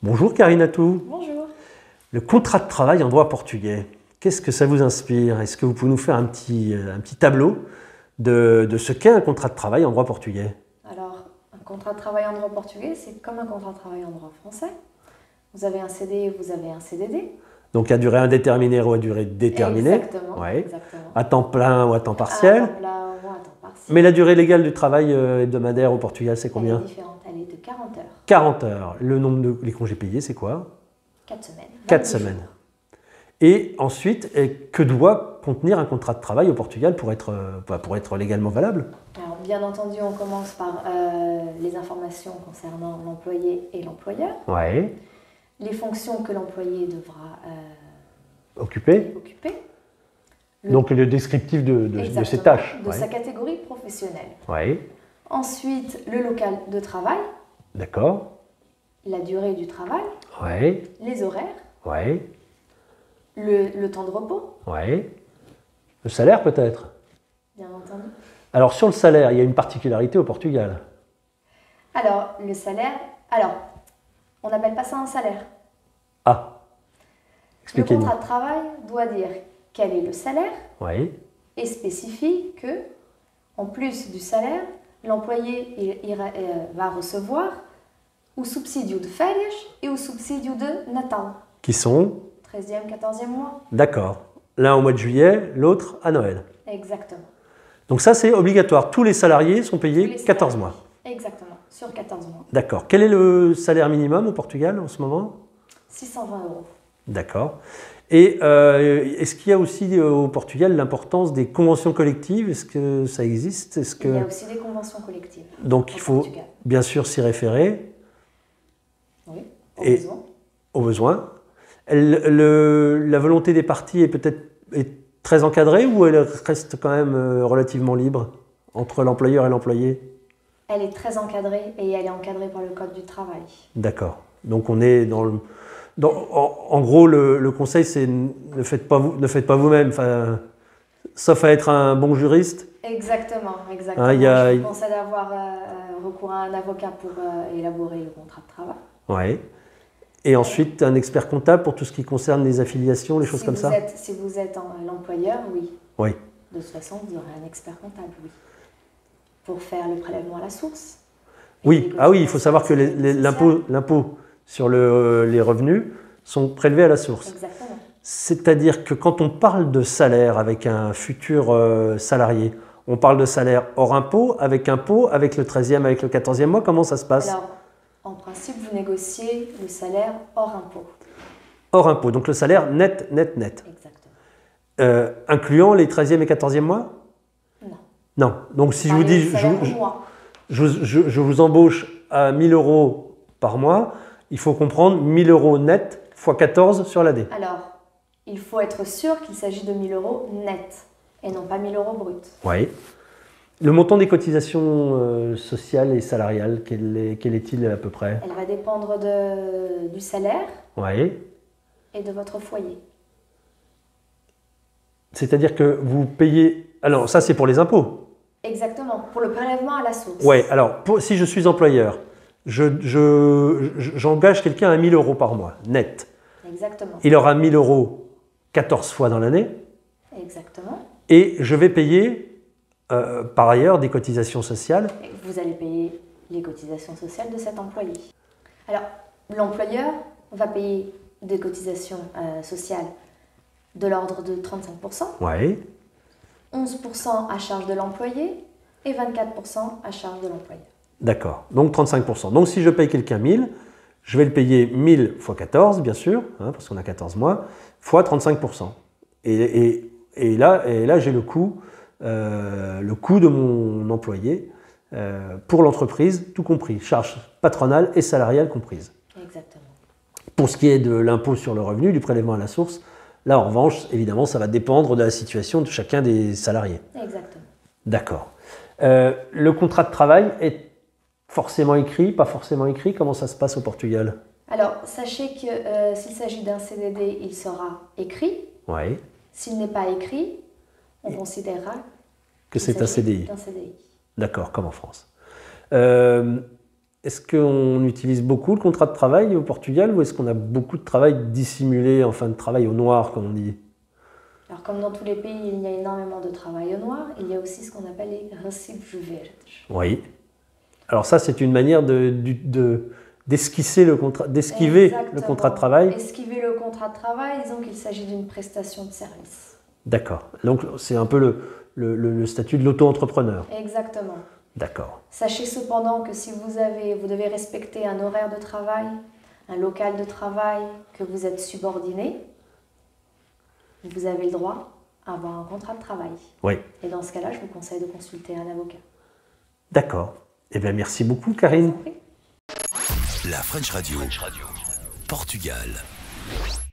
Bonjour Karinatou. Bonjour. Le contrat de travail en droit portugais, qu'est-ce que ça vous inspire? Est-ce que vous pouvez nous faire un petit tableau de ce qu'est un contrat de travail en droit portugais? Alors, un contrat de travail en droit portugais, c'est comme un contrat de travail en droit français. Vous avez un CDI, vous avez un CDD. Donc à durée indéterminée ou à durée déterminée. Exactement, Ouais. exactement. À temps plein ou à temps partiel. À temps plein ou à temps partiel. Mais la durée légale du travail hebdomadaire au Portugal, c'est Elle combien? est différente, elle est de 40 heures. 40 heures. Le nombre de les congés payés, c'est quoi? 4 semaines. 4 22 semaines. jours. Et ensuite, que doit contenir un contrat de travail au Portugal pour être légalement valable? Alors, bien entendu, on commence par les informations concernant l'employé et l'employeur. Ouais. Les fonctions que l'employé devra Occupé. occuper. Donc le descriptif de ses Exactement, tâches. de Ouais. sa catégorie professionnelle. Ouais. Ensuite, le local de travail, D'accord. la durée du travail, Ouais. les horaires, Ouais. le temps de repos, Ouais. Le salaire peut-être. bien entendu. Alors sur le salaire, il y a une particularité au Portugal. Alors, le salaire, on n'appelle pas ça un salaire. Ah. Le Expliquez-nous. contrat de travail doit dire quel est le salaire Oui. et spécifie que, en plus du salaire, l'employé va recevoir o subsídio de férias et o subsídio de Natal. Qui sont? 13e, 14e mois. D'accord. L'un au mois de juillet, l'autre à Noël. Exactement. Donc ça c'est obligatoire. Tous les salariés sont payés Tous les 14 salariés. mois. Exactement, sur 14 mois. D'accord. Quel est le salaire minimum au Portugal en ce moment? 620 €. D'accord. Et est-ce qu'il y a aussi au Portugal l'importance des conventions collectives? Est-ce que ça existe? Il y a aussi des conventions collectives. Donc il au faut Portugal. bien sûr s'y référer Oui, au Et- besoin. au besoin. La volonté des parties est très encadrée ou elle reste quand même relativement libre entre l'employeur et l'employé? Elle est très encadrée et elle est encadrée par le Code du travail. D'accord. Donc on est dans le... en gros, le conseil, c'est ne faites pas vous-même, enfin, sauf à être un bon juriste. Exactement, exactement. Ah, il y a- Je vous conseille d'avoir recours à un avocat pour élaborer le contrat de travail. Ouais. Et ensuite, un expert comptable pour tout ce qui concerne les affiliations, les choses Si comme vous ça? si vous êtes l'employeur, oui. Oui. De toute façon, vous aurez un expert comptable, oui. Pour faire le prélèvement à la source. Et Oui. les Ah oui, il faut savoir que cotisations sociales. l'impôt sur les revenus sont prélevés à la source. Exactement. C'est-à-dire que quand on parle de salaire avec un futur salarié, on parle de salaire hors impôt, avec le 13e, avec le 14e mois, comment ça se passe? Alors, en principe, vous négociez le salaire hors impôt. Hors impôt, donc le salaire net. Exactement. Incluant les 13e et 14e mois? Non. Non. Donc si je vous Parlez dis, du salaire au mois. je vous embauche à 1000 € par mois, il faut comprendre 1000 € net fois 14 sur l'année. Alors, il faut être sûr qu'il s'agit de 1000 € net et non pas 1000 € brut. Oui. Le montant des cotisations sociales et salariales, quel est-il à peu près? Elle va dépendre du salaire Oui. et de votre foyer. C'est-à-dire que vous payez... Alors ça c'est pour les impôts. Exactement, pour le prélèvement à la source. Oui, alors si je suis employeur, j'engage quelqu'un à 1000 € par mois, net. Exactement. Il aura 1000 € 14 fois dans l'année Exactement. et je vais payer par ailleurs des cotisations sociales. Et vous allez payer les cotisations sociales de cet employé. Alors, l'employeur va payer des cotisations sociales de l'ordre de 35%, Oui. 11% à charge de l'employé et 24% à charge de l'employeur. D'accord, donc 35%. Donc si je paye quelqu'un 1000, je vais le payer 1000 fois 14, bien sûr, hein, parce qu'on a 14 mois, fois 35%. Et là j'ai le coût de mon employé pour l'entreprise, tout compris, charges patronales et salariales comprises. Exactement. Pour ce qui est de l'impôt sur le revenu, du prélèvement à la source, là en revanche, évidemment, ça va dépendre de la situation de chacun des salariés. Exactement. D'accord. Le contrat de travail est forcément écrit, pas forcément écrit? Comment ça se passe au Portugal? Alors, sachez que s'il s'agit d'un CDD, il sera écrit. Oui. S'il n'est pas écrit, on considérera Que c'est un CDI. d'un CDI. D'accord, comme en France. est-ce qu'on utilise beaucoup le contrat de travail au Portugal ou est-ce qu'on a beaucoup de travail dissimulé, enfin de travail au noir, comme on dit? Alors, comme dans tous les pays, il y a énormément de travail au noir, il y a aussi ce qu'on appelle les recibos verdes. Oui. Alors ça, c'est une manière d'esquisser le contrat, d'esquiver le contrat de travail. Esquiver le contrat de travail, disons qu'il s'agit d'une prestation de service. D'accord. Donc c'est un peu le statut de l'auto-entrepreneur. Exactement. D'accord. Sachez cependant que si vous devez respecter un horaire de travail, un local de travail, que vous êtes subordonné, vous avez le droit à avoir un contrat de travail. Oui. Et dans ce cas-là, je vous conseille de consulter un avocat. D'accord. Eh bien, merci beaucoup, Karine. La French Radio. Portugal.